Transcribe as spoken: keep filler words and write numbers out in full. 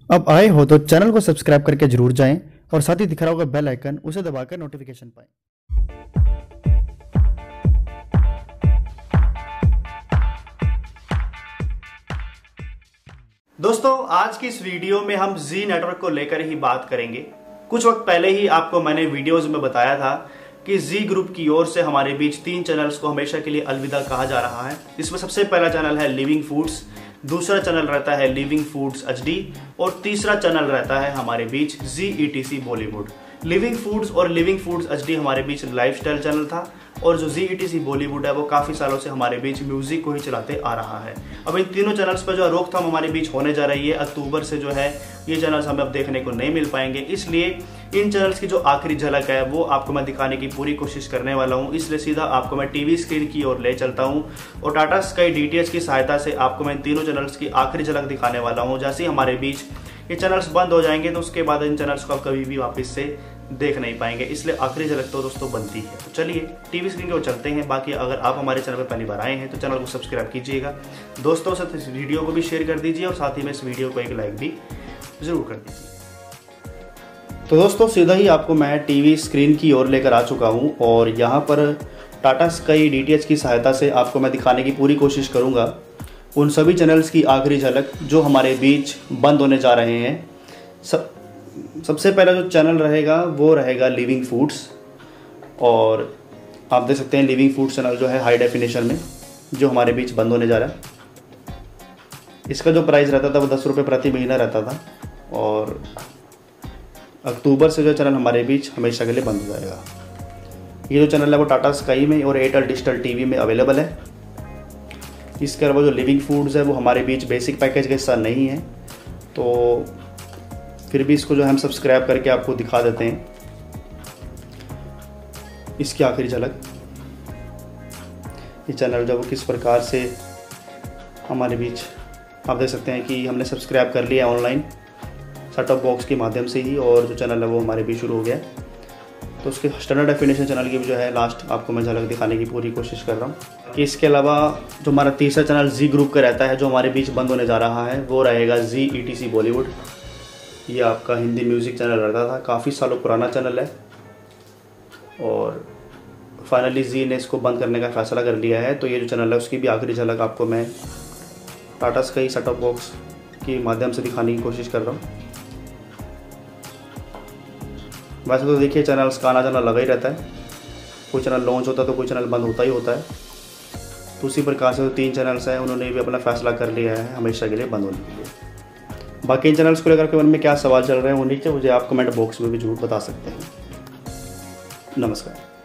अब आए हो तो चैनल को सब्सक्राइब करके जरूर जाएं और साथ ही दिख रहा होगा बेल आइकन, उसे दबाकर नोटिफिकेशन पाएं। दोस्तों, आज की इस वीडियो में हम जी नेटवर्क को लेकर ही बात करेंगे। कुछ वक्त पहले ही आपको मैंने वीडियोस में बताया था कि जी ग्रुप की ओर से हमारे बीच तीन चैनल्स को हमेशा के लिए अलविदा कहा जा रहा है। इसमें सबसे पहला चैनल है लिविंग फूड्स, दूसरा चैनल रहता है लिविंग फूड्स एचडी और तीसरा चैनल रहता है हमारे बीच Zee ETC Bollywood. Living foods और लिविंग फूड्स एचडी हमारे बीच लाइफस्टाइल चैनल था और जो जी ईटीसी बॉलीवुड है वो काफी सालों से हमारे बीच म्यूजिक को ही चलाते आ रहा है। अब इन तीनों चैनल्स पर जो रोकथाम हमारे बीच होने जा रही है, अक्टूबर से जो है ये चैनल्स हमें अब देखने को नहीं मिल पाएंगे। इसलिए इन चैनल्स की जो आखिरी झलक है वो आपको मैं दिखाने की पूरी कोशिश करने वाला हूँ। इसलिए सीधा आपको मैं टीवी स्क्रीन की ओर ले चलता हूँ और टाटा स्काई डीटीएच की सहायता से आपको मैं इन तीनों चैनल्स की आखिरी झलक दिखाने वाला हूँ। जैसे ही हमारे बीच ये चैनल्स बंद हो जाएंगे तो उसके बाद इन चैनल्स को आप कभी भी वापस से देख नहीं पाएंगे, इसलिए आखिरी झलक तो दोस्तों बनती है। तो चलिए टीवी स्क्रीन की ओर चलते हैं। बाकी अगर आप हमारे चैनल पर पहली बार आए हैं तो चैनल को सब्सक्राइब कीजिएगा, दोस्तों के साथ इस वीडियो को भी शेयर कर दीजिए और साथ ही में इस वीडियो को एक लाइक भी जरूर कर दीजिए। तो दोस्तों, सीधा ही आपको मैं टीवी स्क्रीन की ओर लेकर आ चुका हूँ और यहाँ पर टाटा स्काई डीटीएच की सहायता से आपको मैं दिखाने की पूरी कोशिश करूँगा उन सभी चैनल्स की आखिरी झलक जो हमारे बीच बंद होने जा रहे हैं। सब सबसे पहला जो चैनल रहेगा वो रहेगा लिविंग फूड्स और आप देख सकते हैं लिविंग फूड्स चैनल जो है हाई डेफिनेशन में जो हमारे बीच बंद होने जा रहा है। इसका जो प्राइस रहता था वो दस रुपये प्रति महीना रहता था और अक्टूबर से जो चैनल हमारे बीच हमेशा के लिए बंद हो जाएगा। ये जो चैनल है वो टाटा स्काई में और एयरटेल डिजिटल टीवी में अवेलेबल है। इसके अलावा जो लिविंग फूड्स है वो हमारे बीच बेसिक पैकेज का हिस्सा नहीं है, तो फिर भी इसको जो हम सब्सक्राइब करके आपको दिखा देते हैं इसकी आखिरी झलक। ये चैनल जो वो किस प्रकार से हमारे बीच आप देख सकते हैं कि हमने सब्सक्राइब कर लिया ऑनलाइन सेट टॉप बॉक्स के माध्यम से ही और जो चैनल है वो हमारे बीच शुरू हो गया। तो उसके स्टैंडर्ड डेफिनेशन चैनल की भी जो है लास्ट आपको मैं झलक दिखाने की पूरी कोशिश कर रहा हूँ कि इसके अलावा जो हमारा तीसरा चैनल जी ग्रुप का रहता है जो हमारे बीच बंद होने जा रहा है वो रहेगा जी ईटीसी बॉलीवुड। ये आपका हिंदी म्यूज़िक चैनल रहता था, काफ़ी सालों पुराना चैनल है और फाइनली जी ने इसको बंद करने का फैसला कर लिया है। तो ये जो चैनल है उसकी भी आखिरी झलक आपको मैं Tata sky set top box के माध्यम से दिखाने की कोशिश कर रहा हूँ। वैसे तो देखिए चैनल्स का आना जाना लगा ही रहता है, कोई चैनल लॉन्च होता है तो कोई चैनल बंद होता ही होता है। तो उसी प्रकार से जो तीन चैनल्स हैं उन्होंने भी अपना फैसला कर लिया है हमेशा के लिए बंद होने के लिए। बाकी इन चैनल्स को लेकर के मन में क्या सवाल चल रहे हैं वो नीचे मुझे आप कमेंट बॉक्स में भी जरूर बता सकते हैं। नमस्कार।